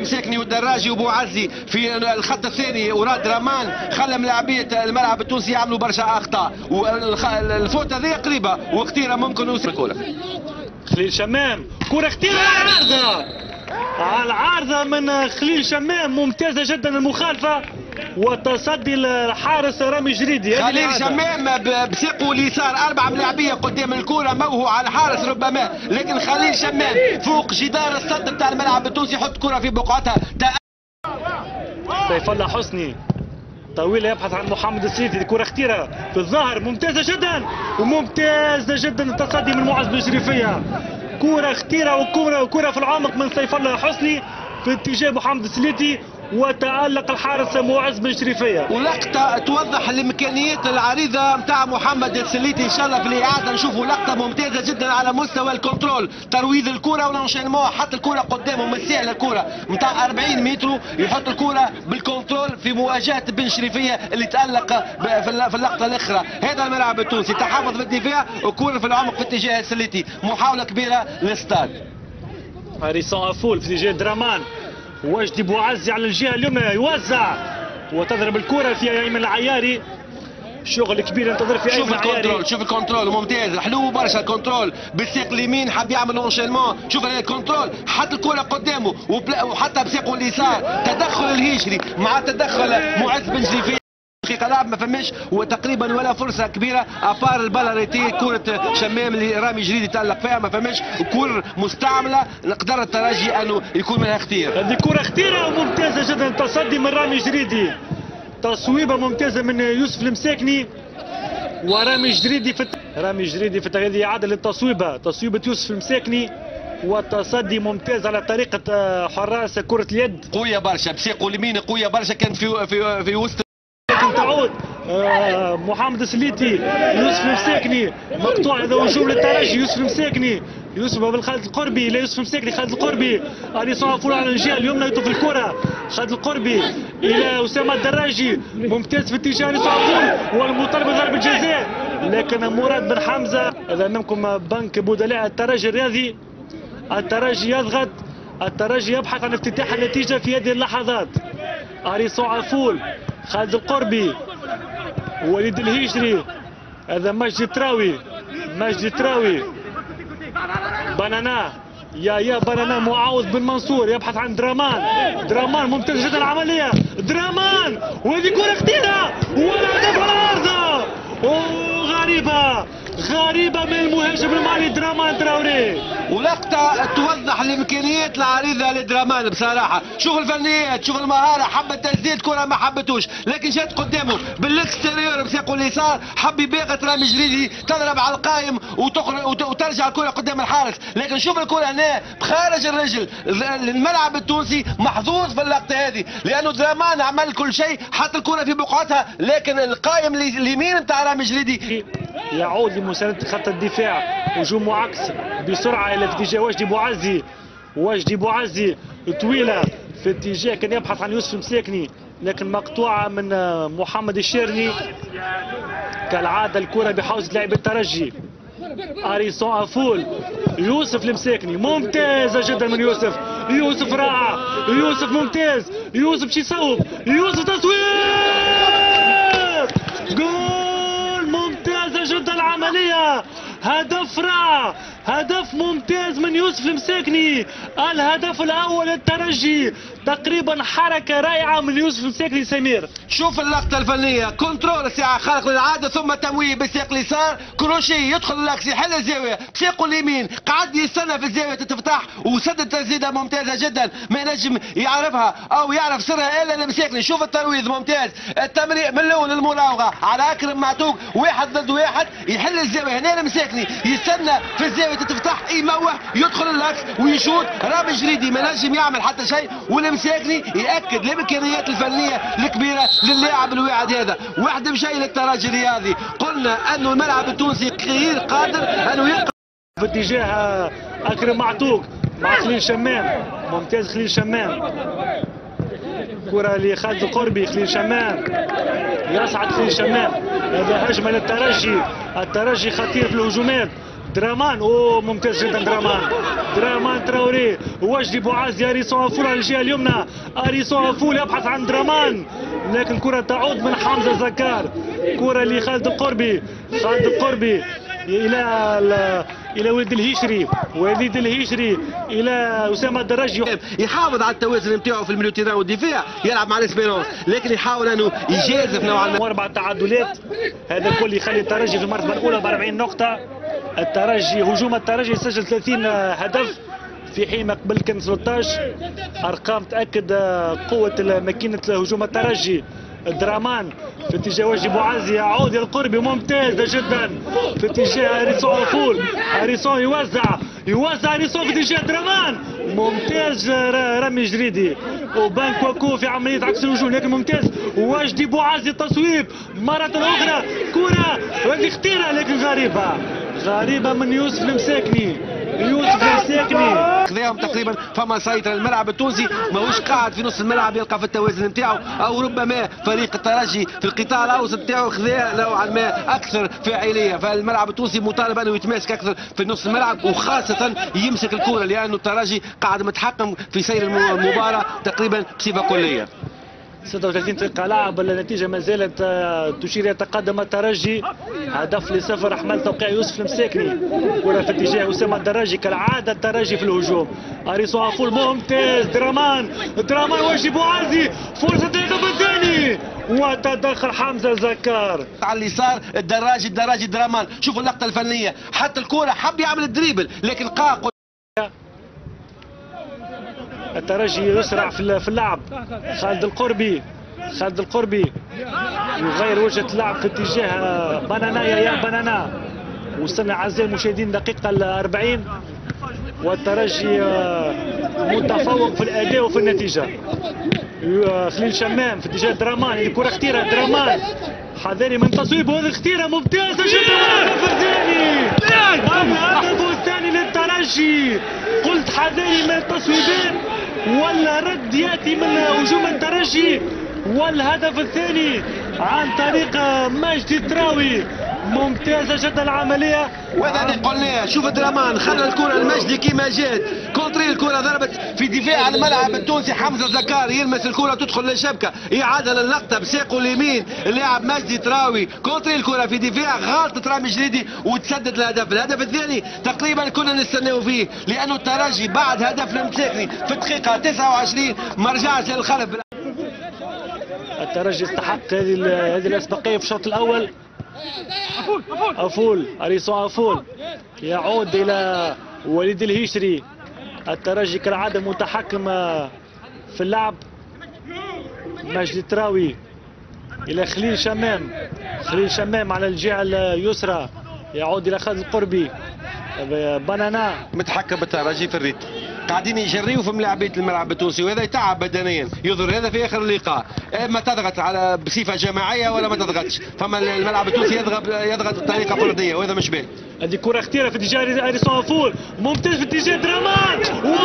المساكني والدراجي وبو عزي في الخط الثاني وراد رامان خلى ملاعبيه الملعب التونسي يعملوا برشا اخطاء، والفوت هذه قريبه وختيره ممكن يوصل الكره. خليل شمام كره اختيار على العارضه من خليل شمام، ممتازه جدا المخالفه وتصدي الحارس رامي جريدي. خليل شمام بساقه اليسار 4 ملاعبيه قدام الكره موهو على الحارس ربما، لكن خليل شمام فوق جدار الصد بتاع الملعب التونسي يحط كره في بقعتها. سيف الله حسني طويله يبحث عن محمد السيدي، كره اختيره في الظهر ممتازه جدا وممتازه جدا التصدي من معز بن شريفيه، كره اختيره وكره في العمق من سيف الله حسني في اتجاه محمد السليتي وتألق الحارس معز بن شريفيه. ولقطه توضح الامكانيات العريضه نتاع محمد السليتي، ان شاء الله في الاعاده نشوفوا لقطه ممتازه جدا على مستوى الكنترول، ترويض الكره والانشينمون، حط الكره قدامه من سهل الكره نتاع 40 متر يحط الكره بالكنترول في مواجهه بن شريفيه اللي تألق في اللقطه الاخرى. هذا الملعب التونسي تحفظ في الدفاع وكره في العمق في اتجاه السليتي، محاوله كبيره للستاد. هاريسون افول في اتجاه درامان، وجدي بوعزي على الجهه اليمنى يوزع وتضرب الكره في ايمن العياري، شغل كبير ينتظر في ايمن العياري. شوف الكنترول ممتاز، حلو برشا الكنترول بالساق اليمين، حب يعمل انشيلمون، شوف الكنترول حط الكره قدامه وحتى بساقه اليسار، تدخل الهيشري مع تدخل معز بن شريفيه. دقيقة لعب ما فماش وتقريبا ولا فرصة كبيرة افار البلاريتي، كرة شمام اللي رامي جريدي تألق فيها ما فماش كرة مستعملة نقدر الترجي انه يكون منها اختيار. هذه كرة اختيرة وممتازة جدا، تصدي من رامي جريدي، تصويبة ممتازة من يوسف المساكني ورامي جريدي في هذه إعادة للتصويبة، تصويبة يوسف المساكني والتصدي ممتاز على طريقة حراس كرة اليد قوية برشا، بساقه اليمين قوية برشا، كان في وسط تعود محمد السليتي يوسف المساكني مقطوع، هذا هجوم للترجي. يوسف بالخالد القربي، لا يوسف المساكني خالد القربي، هاريسون افول على الجهه اليمنى يطوف الكره، خالد القربي الى اسامه الدراجي ممتاز في اتجاه هاريسون افول والمطالب بضرب الجزاء، لكن مراد بن حمزه. هذا امامكم بنك بدلاء الترجي الرياضي، الترجي يضغط، الترجي يبحث عن افتتاح النتيجه في هذه اللحظات. هاريسون افول، خالد القربي، وليد الهيجري، هذا مجدي تراوي، بنانا يا بنانا، معاوض بن منصور يبحث عن درامان ممتاز جدا العمليه، درامان وهذه كره اختيره والهدف على الارض، غريبه من المهاجم المالي درامان تراوري، ولقطه توضح الامكانيات العريضه لدرامان بصراحه. شوف الفنيات، شوف المهاره، حبت تسديد كره ما حبتوش، لكن جات قدامه بالاكستيريور بساقه اليسار، حب يباغت رامي جريدي تضرب على القايم وترجع الكره قدام الحارس، لكن شوف الكره هنا بخارج الرجل. الملعب التونسي محظوظ في اللقطه هذه لانه درامان عمل كل شيء، حط الكره في بقعتها، لكن القايم اليمين نتاع رامي جريدي يعود لمساندة خط الدفاع، هجوم معكس بسرعة إلى اتجاه وجدي بوعزي طويلة في اتجاه كان يبحث عن يوسف المساكني، لكن مقطوعة من محمد الشيرني. كالعادة الكرة بحوزة لاعب الترجي، هاريسون افول، يوسف المساكني ممتازة جدا من يوسف رائع، يوسف ممتاز، يوسف شي يصوب، يوسف تصوير جول، ممتازة جدا العملية، هدف رائع، هدف ممتاز من يوسف المساكني، الهدف الاول للترجي، تقريبا حركه رائعه من يوسف المساكني. سمير شوف اللقطه الفنيه، كنترول ساعه خارق للعاده ثم تمويه بالساق اليسار، كروشي يدخل اللاكس يحل الزاويه بساقه اليمين، قعد يستنى في الزاويه تتفتح وسدد تسديده ممتازه جدا ما ينجم يعرفها او يعرف سرها الا المساكني. شوف الترويض ممتاز، التمرير من الاول المراوغه على اكرم معتوق، 1 ضد 1 يحل الزاويه، هنا المساكني يستنى في الزاويه تتفتح، يموه يدخل اللاكس ويشوط، رامي جريدي ما نجم يعمل حتى شيء، والمساكني ياكد الامكانيات الفنيه الكبيره للاعب الواعد هذا. واحد مشي للترجي الرياضي، قلنا انه الملعب التونسي غير قادر انه يلقى في اتجاه اكرم معتوق مع خليل شمام، ممتاز خليل شمام، كرة لخالد القربي، خليل شمام يصعد خليل شمام، هذا هجمة للترجي، الترجي خطير في الهجومات، درامان ممتاز جدا درامان تراوري، وجدي بوعزي اريسون افول على الجهه اليمنى، اريسون افول يبحث عن درامان لكن كره تعود من حمزه زكار، كره لخالد القربي، الى وليد الهيشري الى اسامه الدراجي، يحافظ على التوازن نتاعو في الميليو والدفاع، يلعب مع الاسبيرونس لكن يحاول انه يجازف نوعا ما. 4 تعادلات، هذا الكل يخلي الترجي في المرتبه الاولى ب 40 نقطه. الترجي هجوم الترجي سجل 30 هدف في حين قبل كان 13. ارقام تاكد قوه ماكينه هجوم الترجي. درامان في اتجاه وجدي بوعزي، يعود الى القربي ممتازه جدا في اتجاه اريسون افول، اريسون يوزع اريسون في اتجاه درامان، ممتاز رامي جريدي وبان كواكو في عمليه عكس الهجوم لكن ممتاز. وجدي بوعزي تصويب مره اخرى، كره هذه خطيره لكن غريبه من يوسف المساكني. خذاهم تقريبا فما سيطرة الملعب التونسي، ماهوش قاعد في نص الملعب يلقى في التوازن نتاعو، او ربما فريق الترجي في القطاع الاوسط نتاعو خذاه نوعا ما اكثر فاعليه، فالملعب التونسي مطالب انه يتماسك اكثر في نص الملعب وخاصه يمسك الكره لانه الترجي قاعد متحكم في سير المباراه تقريبا بصفه كليه. 36 دقيقة لعب، النتيجة ما زالت تشير يتقدم الترجي هدف ل0. احمال توقيع يوسف المساكني، كرة في اتجاه أسامة الدراجي كالعادة الترجي في الهجوم، اريسون افول ممتاز، درامان وجدي بوعزي، فرصة الهدف الثاني وتدخل حمزة زكار على اليسار. الدراجي درامان، شوفوا اللقطة الفنية، حتى الكرة حب يعمل الدريبل لكن قاق. الترجي يسرع في اللعب، خالد القربي يغير وجهة اللعب في اتجاه بنانا يا بنانا، وصلنا اعزائي المشاهدين دقيقة 40 والترجي متفوق في الاداء وفي النتيجة. خليل شمام في اتجاه درامان، الكرة خطيرة، درامان حذاري من تصويب، وهذه خطيرة ممتازة جدا. الهدف الثاني للترجي، قلت حذاري من التصويبات ولا رد ياتي من هجوم الترجي، والهدف الثاني عن طريق مجدي التراوي، ممتازه جدا العمليه. وهذا اللي قلناه، شوف درامان خلى الكره المجدي كيما جات، كونتري الكره ضربت في دفاع الملعب التونسي، حمزه زكار يلمس الكره تدخل للشبكه، اعاده للقطه بساقه اليمين اللاعب مجدي تراوي، كونتري الكره في دفاع، غلطه رامي جريدي وتسدد الهدف الثاني تقريبا كنا نستناو فيه، لانه الترجي بعد هدف المساكني في الدقيقه 29 ما رجعش للخلف. الترجي استحق هذه الاسبقيه في الشوط الاول. اريسون افول يعود الى وليد الهيشري، الترجي كالعاده متحكم في اللعب. مجدي التراوي الى خليل شمام على الجهه اليسرى، يعود الى خالد القربي، بنانا متحكم بالترجي في الريتم، قاعدين يجريوا في ملاعبيه الملعب التونسي وهذا يتعب بدنيا، يظهر هذا في اخر اللقاء، اما تضغط على بصفه جماعيه ولا ما تضغطش، فما الملعب التونسي يضغط بطريقه فرديه وهذا مش باين. هذه كره خطيره في اتجاه اريسون افول، ممتاز في اتجاه درامان،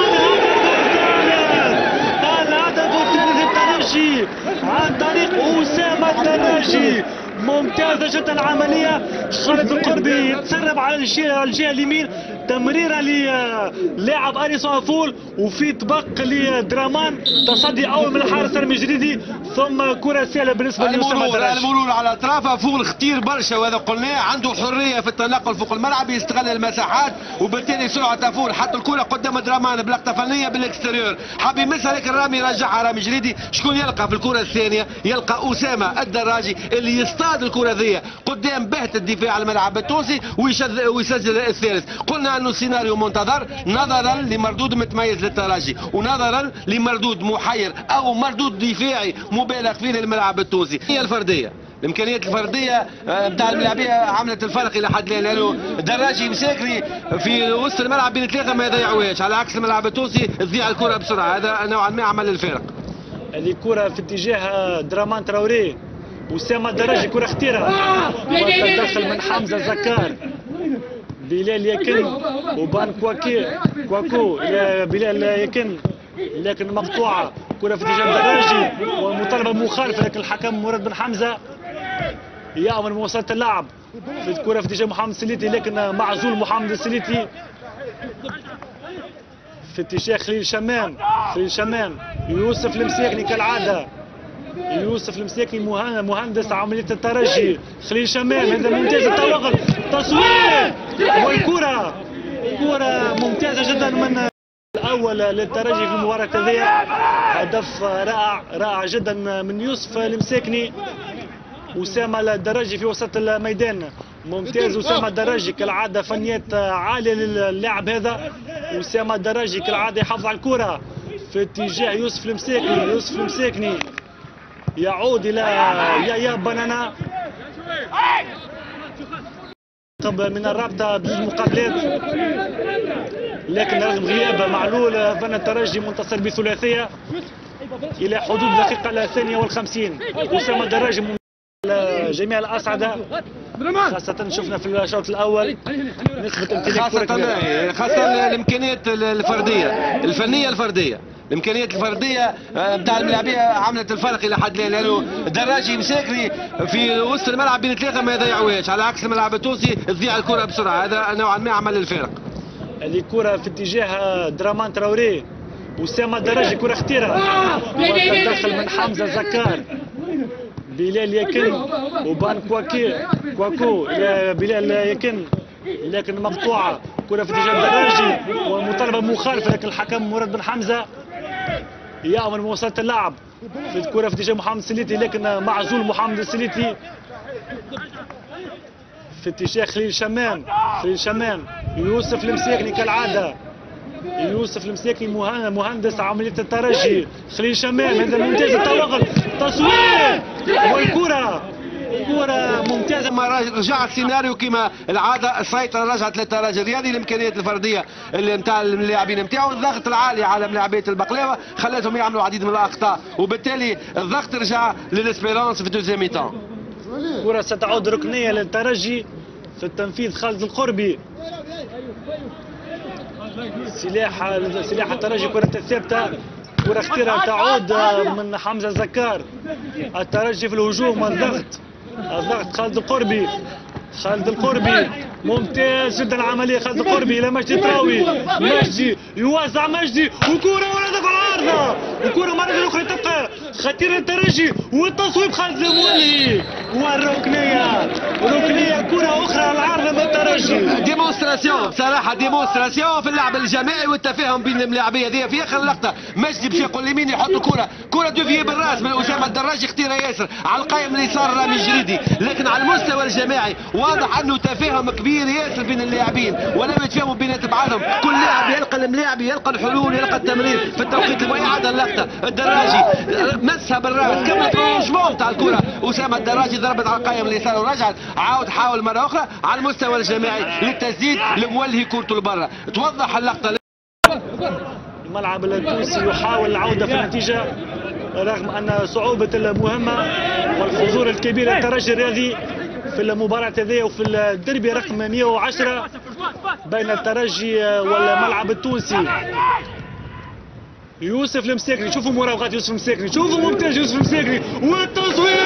الهدف الثالث للترجي عن طريق اسامه الدراجي، ممتازه جدا العمليه. خالد القربي يتسرب على الجهه اليمين، تمريره للاعب اريسون افول وفي طبق لدرامان، تصدي اول من الحارس رامي جريدي، ثم كره سهله بالنسبه لاسامه الدراجي. المرور على اطراف افول خطير برشا، وهذا قلناه عنده الحريه في التنقل فوق الملعب، يستغل المساحات وبالتالي سرعه افول، حتى الكره قدام درامان بلقطه فنيه بالاكستيريور، حاب يمسها لكن رامي رجعها رامي جريدي. شكون يلقى في الكره الثانيه؟ يلقى اسامه الدراجي اللي يصطاد الكره ذي قدام بهت الدفاع الملعب التونسي ويسجل الثالث. قلنا انه سيناريو منتظر نظرا لمردود متميز للترجي ونظرا لمردود محير او مردود دفاعي مبالغ فيه للملعب التونسي. هي الفرديه، الامكانيات الفرديه نتاع الملاعبيه عملت الفرق الى حد الان، لانه دراجي مساكني في وسط الملعب بين ثلاثه ما يضيعوهاش، على عكس الملعب التونسي تضيع الكره بسرعه، هذا نوعا ما عمل الفارق. هذه كره في اتجاه درامان تراوري، أسامة الدراجي كره خطيره وتدخل من حمزه زكار، بلال يكن وبان كواكو بلال يكن لكن مقطوعه، كره في اتجاه الدراجي ومطالبه مخالفه لكن الحكم مراد بن حمزه يأمن مواصلة اللعب في الكرة في اتجاه محمد السليتي، لكن معزول محمد السليتي في اتجاه خليل شمام. خليل شمام، يوسف المساكني كالعادة، يوسف المساكني مهندس عملية الترجي. خليل شمام هذا ممتاز التوغل، تصوير والكرة كرة ممتازة جدا من الأول للترجي في المباراة هذه. هدف رائع جدا من يوسف المساكني. أسامة الدراجي في وسط الميدان، ممتاز أسامة الدراجي كالعادة، فنيات عالية للاعب هذا. أسامة الدراجي كالعادة يحافظ على الكرة في اتجاه يوسف المساكني. يوسف المساكني يعود إلى يا بنانا من الرابطة بجوج مقابلات، لكن رغم غياب معلول فن الترجي منتصر بثلاثية إلى حدود الدقيقة 52. أسامة الدراجي جميع الأسعدة، خاصة شفنا في الشوط الأول نسبة امتلاك خاصة الإمكانيات الفنية الفردية. الامكانيات الفرديه نتاع الملاعبيه عملت الفرق الى حد الان، لانه الدراجي مساكني في وسط الملعب بين ثلاثه ما يضيعوهاش، على عكس الملعب التونسي تضيع الكره بسرعه. هذا نوعا ما عمل الفارق. هذه الكره في اتجاه درامان تراوري. أسامة الدراجي كره خطيره وتدخل من حمزه زكار. بلال يكن وبان كواكو بلال يكن، لكن مقطوعه كره في اتجاه الدراجي ومطالبه مخالفه، لكن الحكم مراد بن حمزه يأمن مواصلة اللعب في الكره في اتجاه محمد السليتي، لكن معزول محمد السليتي في اتجاه خليل شمام. خليل شمام، يوسف المساكني كالعاده، يوسف المساكني مهندس عملية الترجي. خليل شمام هذا ممتاز التوغل، تصوير والكرة كرة ممتازة. ما رجع السيناريو كما العادة، السيطرة رجعت للترجي الرياضي. الامكانيات الفردية اللي نتاع اللاعبين نتاعو، الضغط العالي على ملاعبية البقلاوة خلاتهم يعملوا عديد من الأخطاء، وبالتالي الضغط رجع للإسبيرونس في الدوزيام ميتان. كرة ستعود ركنية للترجي في التنفيذ. خالد القربي سلاح الترجي، كرة الثابتة، كرة خطيرة تعود من حمزة زكار. الترجي في الهجوم، الضغط خالد القربي. خالد القربي ممتاز جدا العملية. خالد القربي إلى مجدي تراوي، مجدي يوزع مجدي، وكرة وردة في العارضة، وكرة مرة أخرى تبقى خطيرة الترجي، والتصويب خالد المولي، والركنية كرة أخرى على العارضة من الترجي. ديمونستراسيون بصراحة، ديمونستراسيون في اللعب الجماعي والتفاهم بين الملاعبية هذه. في آخر لقطة مجدي بشقه اليمين يحط كرة دوفيي بالراس من أسامة الدراجي، خطيرة ياسر على القائم اليسار رامي الجريدي، لكن على المستوى الجماعي واضح انه تفاهم كبير ياسر بين اللاعبين، ولم يتفاهموا بينات بعضهم. كل لاعب يلقى الملاعب، يلقى الحلول، يلقى التمرير في التوقيت المعين. إعادة اللقطة، الدراجي مسها بالراس، كمل برونجمون تاع الكرة. أسامة الدراجي ضربت على القائم اليسار ورجعت، عاود حاول مرة أخرى على المستوى الجماعي للتسديد لمولهي كورته لبرا. توضح اللقطة. الملعب التونسي يحاول العودة في النتيجة رغم أن صعوبة المهمة والحضور الكبير للترجي الرياضي في المباراة هذه وفي الدربي رقم 110 بين الترجي والملعب التونسي. يوسف المساكني، شوفوا مراوغات يوسف المساكني، شوفوا ممتاز يوسف المساكني، والتصوير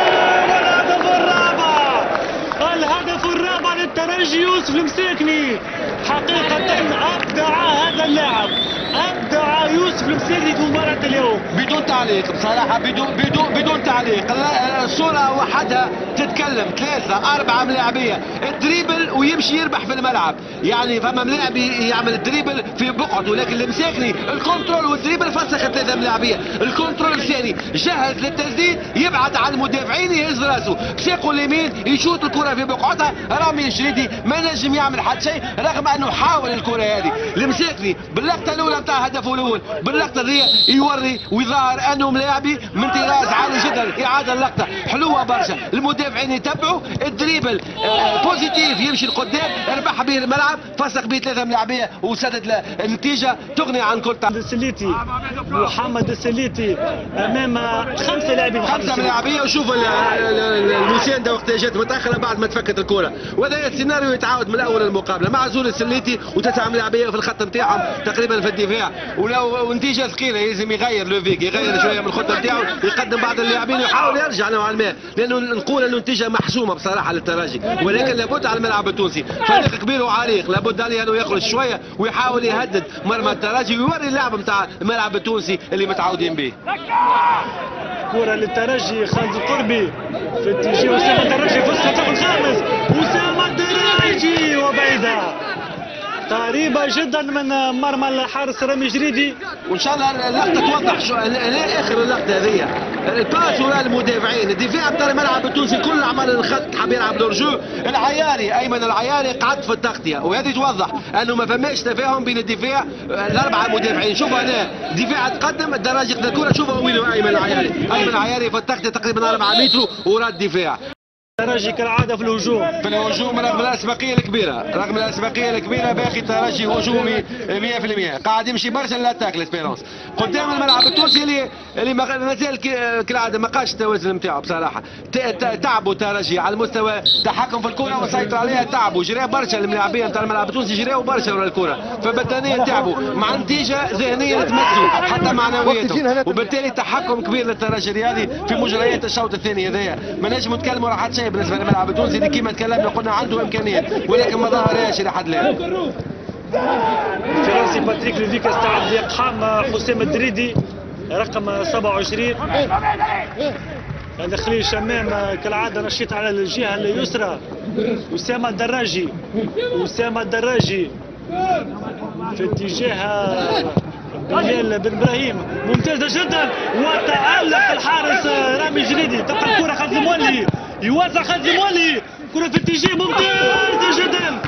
الهدف الرابع للترجي. يوسف المساكني حقيقة أبدع هذا اللاعب، أبدع يوسف المساكني في مباراة اليوم بدون تعليق بصراحة، بدون تعليق. الصورة وحدها تتكلم. 3 4 ملاعبية الدريبل ويمشي يربح في الملعب، يعني فما ملاعب يعمل الدريبل في بقعته، لكن المساكني الكنترول والدريبل فسخ 3 ملاعبية. الكنترول الثاني جهز للتسديد، يبعد على المدافعين، يهز راسه بساقه اليمين، يشوط الكرة في بقعتها. رامي الجريدي ما نجم يعمل حتى شيء رغم انه حاول الكرة هذه. المساكني باللقطة الأولى نتاع هدفه الأول، باللقطة ذي يوري ويظهر انه ملاعبي من طراز عالي جدا. إعادة اللقطة حلوة برشا، المدافعين يتبعوا الدريبل بوزيتيف، يمشي لقدام، ربح به الملعب، فسق به 3 ملاعبية وسدد النتيجة تغني عن كل تعب. السليتي، محمد السليتي امام 5 لاعبين، 5 ملاعبية. وشوف المساندة وقت جات متأخرة بعد ما تفكت الكرة، وهذا السيناريو يتعاود من أول المقابلة مع زول السليتي و9 ملاعبية في الخط نتاعهم تقريبا في الدفاع. ولو نتيجة ثقيلة يلزم يغير لوفيك، يغير يغير شويه من الخطه نتاعو، يقدم بعض اللاعبين ويحاول يرجع نوعا ما، لانه نقول انه النتيجه محسومه بصراحه للترجي، ولكن لابد على الملعب التونسي فريق كبير وعريق، لابد عليه انه يخرج شويه ويحاول يهدد مرمى الترجي ويوري اللعب نتاع الملعب التونسي اللي متعودين به. كرة للترجي، خالد القربي في اتجاه أسامة الدراجي في الخط الخامس، أسامة الدراجي وبعيدة قريبة جدا من مرمى الحارس رامي جريدي. وان شاء الله اللقطه توضح شو اخر اللقطه هذه الباس وراء المدافعين، الدفاع بتاع الملعب التونسي كل عمل الخط حاب يلعب لورجو، العياري ايمن العياري قعد في التغطيه، وهذه توضح انه ما فماش تفاهم بين الدفاع الاربعه مدافعين. شوف هنا دفاع تقدم الدراجي ياخذ الكره، شوف وين ايمن العياري، ايمن العياري في التغطيه تقريبا 4 متر وراء الدفاع. الترجي كالعاده في الهجوم، رغم الاسبقيه الكبيره باقي الترجي هجومي 100%، قاعد يمشي برشا للاتاك لاسبيرونس قدام الملعب التونسي اللي مازال كالعاده ما قاش التوازن نتاعو بصراحه. تعبوا الترجي على المستوى التحكم في الكره والسيطره عليها، تعبوا جريوا برشا اللاعبين نتاع الملعب التونسي، جريوا برشا ورا الكره، فبدنيا تعبوا مع نتيجه ذهنيه تمسوا حتى معنوياتهم، وبالتالي تحكم كبير للترجي الرياضي في مجريات الشوط الثاني. هذايا ما نجم نتكلموا راح شيء بالنسبه للملعب التونسي اللي كما تكلمنا قلنا عنده امكانيات ولكن ما ظهرهاش الى حد الان. فرنسي باتريك لوفيك استعد لاقحام حسام الدريدي رقم 27. هذا خليل شمام كالعاده نشيط على الجهه اليسرى، أسامة الدراجي في اتجاه بلال بن ابراهيم ممتازه جدا، وتألق الحارس رامي جريدي، تبقى الكره خالد المولي يوزع خالد المولي، كره في اتجاه ممتازه جدا،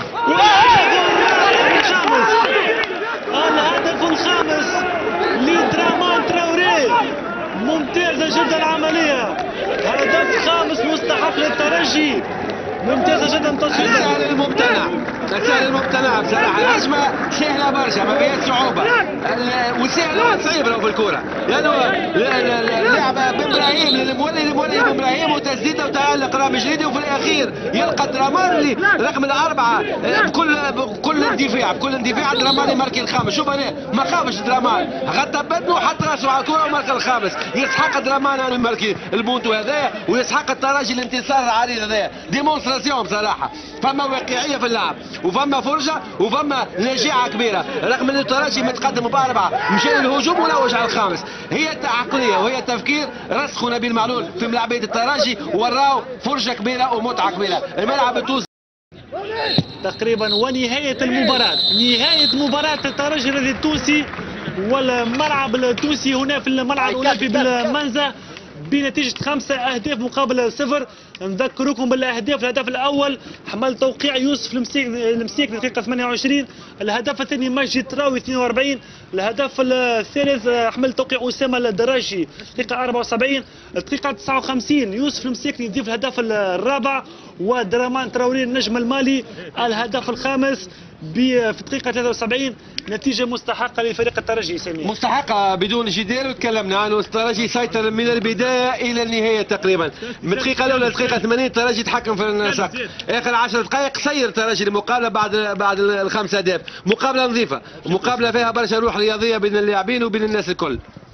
الهدف الخامس لدرامان تراوري، ممتازه جدا العمليه، هدف خامس مستحق للترجي، ممتازه جدا تصوير السهل المقتنع بصراحه. الهجمه سهله برشا ما فيها صعوبه، وسهله صعيب لو في الكوره، لانه لعبه بن ابراهيم للمولي بن ابراهيم وتسديده وتالق رامي جريدي، وفي الاخير يلقى درامان اللي رقم الاربعه بكل اندفاع درامان يماركي الخامس. شوف هنا ما خافش درامان، غطى بدنه وحط راسه على الكوره ومارك الخامس، يسحق درامان انه يماركي البونتو هذايا، ويسحق الترجي الانتصار العريض هذايا. ديمونستراسيون بصراحه، فما واقعيه في اللعب وفما فرجه وفما نجاعه كبيره، رغم ان الترجي متقدم باربعه مشى للهجوم ولوج على الخامس. هي العقليه وهي التفكير رسخوا نبيل معلول في ملعبيه الترجي، وراو فرجه كبيره ومتعه كبيره. الملعب التونسي تقريبا ونهايه مباراه الترجي التونسي والملعب التونسي هنا في الملعب الاولمبي بالمنزه بنتيجة 5 أهداف مقابل 0. نذكركم بالأهداف، الهدف الأول حمل توقيع يوسف المسيكني دقيقة 28، الهدف الثاني مجد تراوي 42، الهدف الثالث حمل توقيع أسامة الدراجي دقيقة 74، دقيقة 59 يوسف المسيكني يضيف الهدف الرابع، ودرامان تراوري النجم المالي الهدف الخامس في الدقيقة 73. نتيجة مستحقة لفريق الترجي سمير، مستحقة بدون جدال، وتكلمنا عنه. الترجي سيطر من البداية إلى النهاية تقريبا، من الدقيقة الأولى للدقيقة 80 الترجي تحكم في النسق، آخر 10 دقائق سير الترجي المقابلة بعد الخمس أهداف، مقابلة نظيفة، مقابلة فيها برشا روح رياضية بين اللاعبين وبين الناس الكل.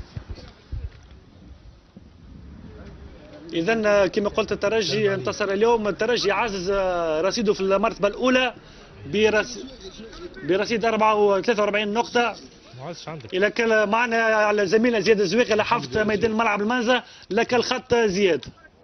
إذا كما قلت الترجي انتصر اليوم، الترجي عزز رصيده في المرتبة الأولى برصيد 43 نقطة. إلى كان معنا على زميلنا زياد الزويقي على حافة ميدان ملعب المنزه، لك الخط زياد.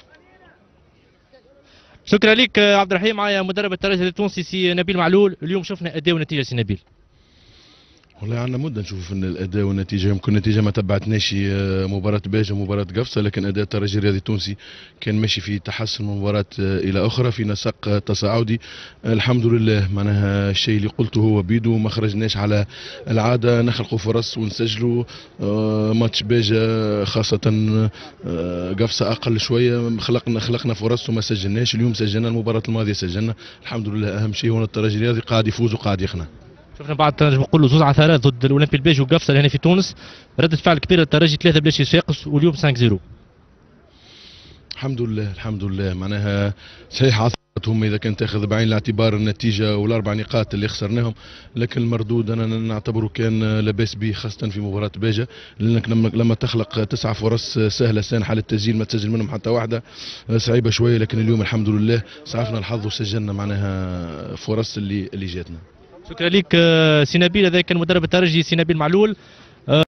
شكرا لك عبد الرحيم. معايا مدرب الترجي التونسي سي نبيل معلول. اليوم شفنا أداء ونتيجة سي نبيل. والله عندنا مده نشوف ان الاداء والنتيجه، يمكن النتيجه ما تبعتناش مباراه باجه مباراه قفصه، لكن اداء الترجي الرياضي التونسي كان ماشي في تحسن من مباراه الى اخرى في نسق تصاعدي الحمد لله. معناها الشيء اللي قلته هو بيدو، ما خرجناش على العاده نخلقوا فرص ونسجلوا. ماتش باجه خاصه قفصه اقل شويه خلقنا فرص وما سجلناش. اليوم سجلنا، المباراه الماضيه سجلنا الحمد لله. اهم شيء هنا الترجي الرياضي قاعد يفوز وقاعد يخنع. شفنا بعض الترجي بيقولوا 2-3 ضد الاولمبي الباجي وقفصه هنا في تونس، ردة فعل كبيره للترجي 3 بلاش يساقس، واليوم 5-0. الحمد لله معناها صحيح هم اذا كان تاخذ بعين الاعتبار النتيجه والاربع نقاط اللي خسرناهم، لكن المردود انا نعتبره كان لاباس به خاصه في مباراه بيجا، لانك لما تخلق 9 فرص سهله سانحه للتسجيل ما تسجل منهم حتى واحده صعيبه شويه، لكن اليوم الحمد لله سعفنا الحظ وسجلنا معناها فرص اللي جاتنا. شكرا لك سي نبيل. هذا كان مدرب الترجي سي نبيل معلول.